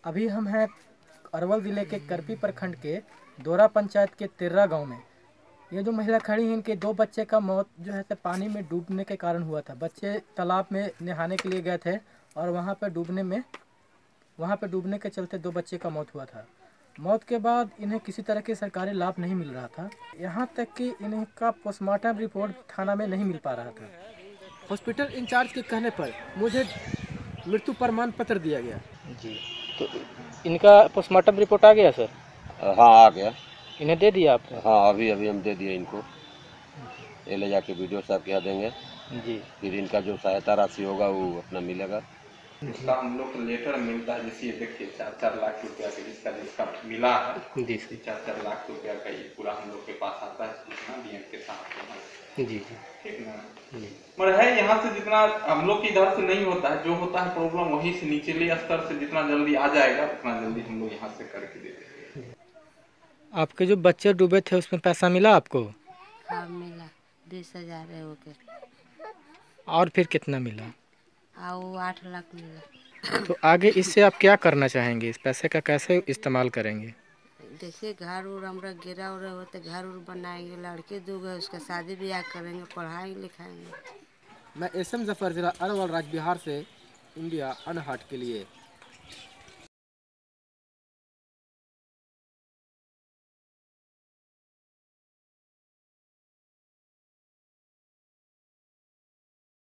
अभी हम हैं अरवल ज़िले के करपी प्रखंड के दोरा पंचायत के तिर्रा गांव में। ये जो महिला खड़ी हैं, इनके दो बच्चे का मौत जो है से पानी में डूबने के कारण हुआ था। बच्चे तालाब में नहाने के लिए गए थे और वहाँ पे डूबने के चलते दो बच्चे का मौत हुआ था। मौत के बाद इन्हें किसी तरह के सरकारी लाभ नहीं मिल रहा था। यहाँ तक कि इनका पोस्टमार्टम रिपोर्ट थाना में नहीं मिल पा रहा था। हॉस्पिटल इंचार्ज के कहने पर मुझे मृत्यु प्रमाण पत्र दिया गया। जी, तो इनका पोस्टमार्टम रिपोर्ट आ गया सर? हाँ, आ गया। इन्हें दे दिया आपने? हाँ, अभी हम दे दिए इनको। ये ले जाके वीडियो साहब के यहाँ देंगे जी। फिर इनका जो सहायता राशि होगा वो अपना मिलेगा। इसका हम लोग को लेटर मिलता है, जैसे ये देखिए 4-4 लाख रुपया का जिसका मिला है जी 4-4 लाख रुपया का ये पूरा हम लोग के पास आता है सूचना डीएम के साथ। जी जी ठीक ना जी। मगर है यहाँ से जितना हम लोग की इधर से नहीं होता है, जो होता है प्रॉब्लम वहीं से निचले स्तर से जितना जल्दी आ जाएगा उतना जल्दी हम लोग यहाँ से करके देते हैं। आपके जो बच्चे डूबे थे उसमें पैसा मिला आपको? हाँ मिला, 20,000 है वो के। और फिर कितना मिला? वो 8 लाख मिला। तो आगे इससे आप क्या करना चाहेंगे? इस पैसे का कैसे इस्तेमाल करेंगे? देखिए घर उर हमारा गिरा उरा होते घर उर बनाएंगे, लड़के दूंगे, उसका शादी ब्याह करेंगे, पढ़ाएंगे लिखाएंगे। मैं एसएम जफर, जिला अरवल, राज्य बिहार से इंडिया अनहट के लिए।